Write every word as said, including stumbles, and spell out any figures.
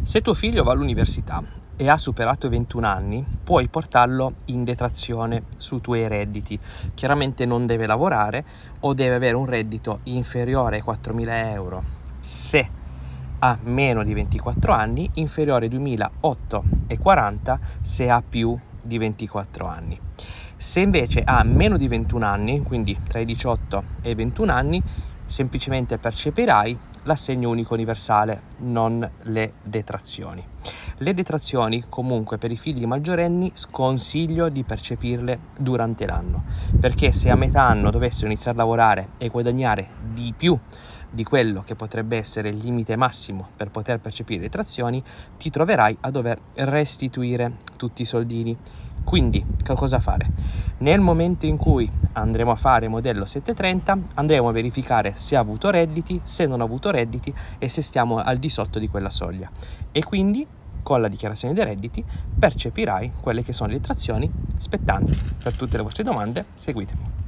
Se tuo figlio va all'università e ha superato i ventuno anni, puoi portarlo in detrazione sui tuoi redditi. Chiaramente non deve lavorare o deve avere un reddito inferiore ai quattromila euro. Se ha meno di ventiquattro anni, inferiore ai duemilaottocentoquaranta se ha più di ventiquattro anni. Se invece ha meno di ventuno anni, quindi tra i diciotto e i ventuno anni, semplicemente percepirai l'assegno unico universale, non le detrazioni. Le detrazioni comunque per i figli maggiorenni sconsiglio di percepirle durante l'anno, perché se a metà anno dovessero iniziare a lavorare e guadagnare di più di quello che potrebbe essere il limite massimo per poter percepire le detrazioni, ti troverai a dover restituire tutti i soldini. Quindi che cosa fare? Nel momento in cui andremo a fare modello settecentotrenta andremo a verificare se ha avuto redditi, se non ha avuto redditi e se stiamo al di sotto di quella soglia, e quindi con la dichiarazione dei redditi percepirai quelle che sono le detrazioni spettanti. Per tutte le vostre domande seguitemi.